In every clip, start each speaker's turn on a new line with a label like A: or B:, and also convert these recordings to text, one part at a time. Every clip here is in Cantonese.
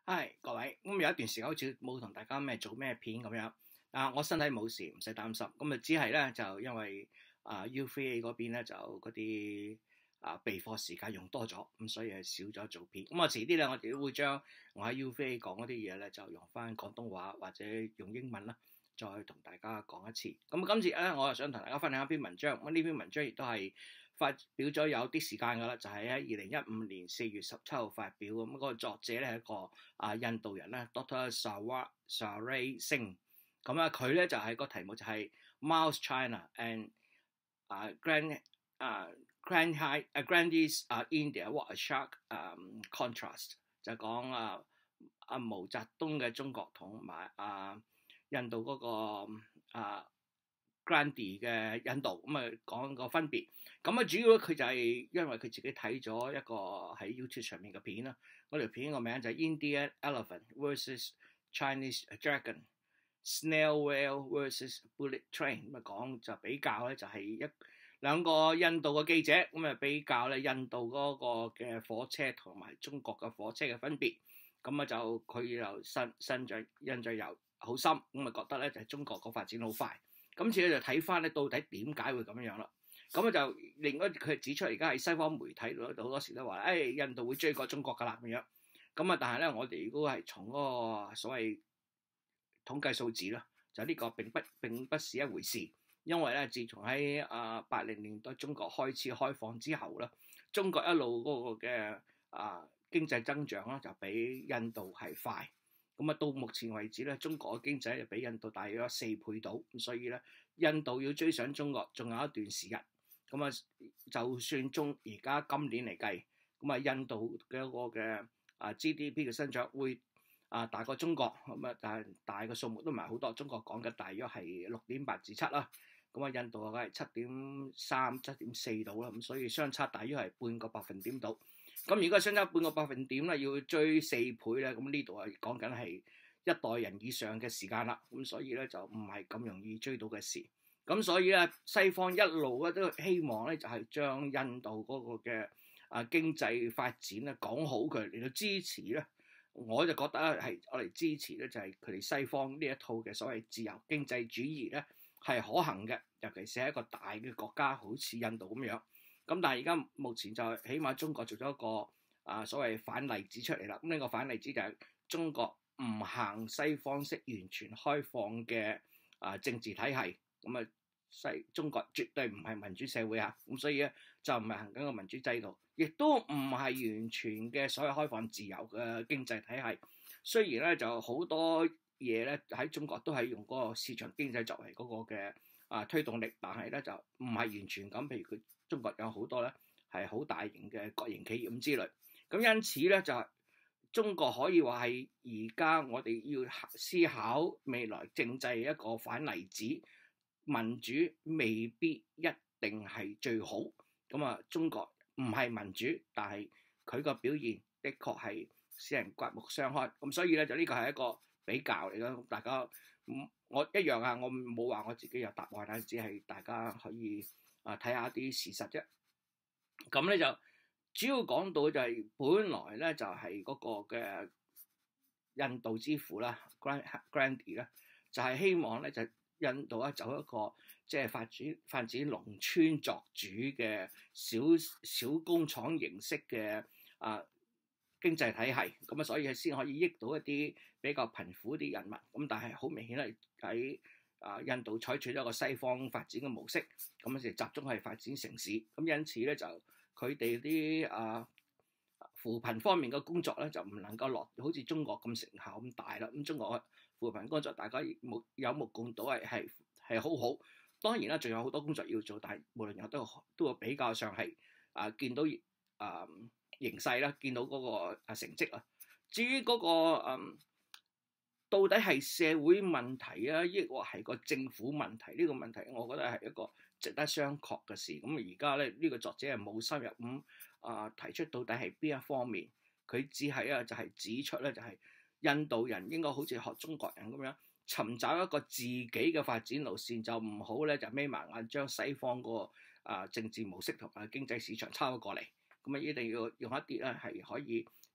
A: 係各位，有一段時間好似冇同大家做咩片咁樣。我身體冇事，唔使擔心。只係咧就因為UVA 嗰邊咧就嗰啲備課時間用多咗，咁所以係少咗做片。我遲啲咧我哋都會將我喺 UVA 講嗰啲嘢咧就用翻廣東話或者用英文啦，再同大家講一次。今次咧我就想同大家分享一篇文章。呢篇文章亦都係發表咗有啲時間㗎啦，就係喺2015年4月17號發表。嗰個作者咧係一個印度人咧 Dr. Saray Singh。佢咧就係個題目就係 Mouse China and Grandi's India What a Shark Contrast， 就講毛澤東嘅中國同埋印度嗰個Grandi 嘅印度，講個分別。主要佢就係因為佢自己睇咗一個喺 YouTube 上面嘅片啦。嗰條片個名就係 Indian Elephant vs Chinese Dragon Snail Whale vs Bullet Train。講就比較咧就係兩個印度嘅記者比較咧印度嗰個嘅火車同埋中國嘅火車嘅分別。就佢又印象又好深，覺得咧就係中國個發展好快。今次咧就睇翻咧到底點解會咁樣啦。就另外佢指出而家喺西方媒體度好多時都話印度會追過中國噶啦咁樣。但係咧我哋如果係從嗰個所謂統計數字啦，就呢個並不是一回事。因為咧自從喺80年代中國開始開放之後啦，中國一路嗰個嘅經濟增長啦就比印度係快。到目前為止咧，中國嘅經濟就比印度大約4倍到，所以咧印度要追上中國仲有一段時日。就算而家今年嚟計，印度嘅一個嘅GDP 嘅增長會大過中國，但係大嘅數目都唔係好多。中國講嘅大約係6.8至7啦，印度係7.3、7.4度啦，所以相差大約係半個百分點到。如果相差半個百分點咧，要追4倍咧，呢度係講緊係一代人以上嘅時間啦。所以咧就唔係咁容易追到嘅事。所以咧西方一路咧都希望咧就係將印度嗰個嘅經濟發展咧講好佢嚟到支持咧。我就覺得係我嚟支持咧就係佢哋西方呢一套嘅所謂自由經濟主義咧係可行嘅，尤其是係一個大嘅國家好似印度咁樣。但係而家目前就起碼中國做咗一個所謂反例子出嚟啦。呢個反例子就係中國唔行西方式完全開放嘅政治體系。中國絕對唔係民主社會啊。所以咧就唔係行緊個民主制度，亦都唔係完全嘅所謂開放自由嘅經濟體系。雖然咧就好多嘢咧喺中國都係用嗰個市場經濟作為嗰個嘅推動力，但係咧就唔係完全咁。譬如佢中國有好多咧係好大型嘅國營企業咁之類。因此咧就中國可以話係而家我哋要思考未來政制一個反例子。民主未必一定係最好。中國唔係民主，但係佢個表現的確係使人刮目相看。所以咧就呢個係一個比較嚟咯。大家我一樣我冇話我自己有答案啦，只係大家可以睇下啲事實啫。咧就主要講到就係本來咧就係嗰個嘅印度之父啦 Grandi 啦，就係希望咧就印度走一個即係發展農村作主嘅小工廠形式嘅經濟體系。所以先可以益到一啲比較貧苦啲人民。但係好明顯係喺印度採取咗一個西方發展嘅模式，就集中係發展城市。因此咧就佢哋啲扶貧方面嘅工作咧就唔能夠落好似中國咁成效咁大啦。中國嘅扶貧工作大家有目共睹係好好。當然啦，仲有好多工作要做，但係無論有都會比較上係見到形勢啦，見到嗰個成績啊。至於嗰個到底係社會問題啊，抑或係個政府問題？呢個問題我覺得係一個值得商榷嘅事。而家咧呢個作者係冇深入咁提出到底係邊一方面。佢只係就係指出咧就係印度人應該好似學中國人咁樣尋找一個自己嘅發展路線，就唔好咧就眯埋眼將西方個政治模式同埋經濟市場抄過嚟。一定要用一啲咧係可以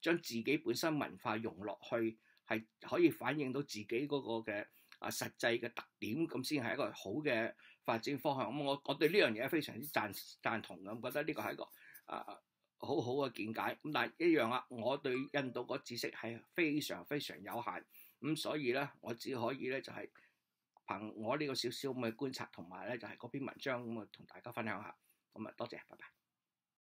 A: 將自己本身文化融落去，係可以反映到自己嗰個嘅實際嘅特點，咁先係一個好嘅發展方向。咁我對呢樣嘢非常之贊同嘅，我覺得呢個係一個好好嘅見解。咁但係一樣啦，我對印度個知識係非常非常有限，咁所以咧我只可以咧就係憑我呢個少少咁嘅觀察同埋咧就係嗰篇文章咁啊同大家分享下。咁啊多謝，拜拜。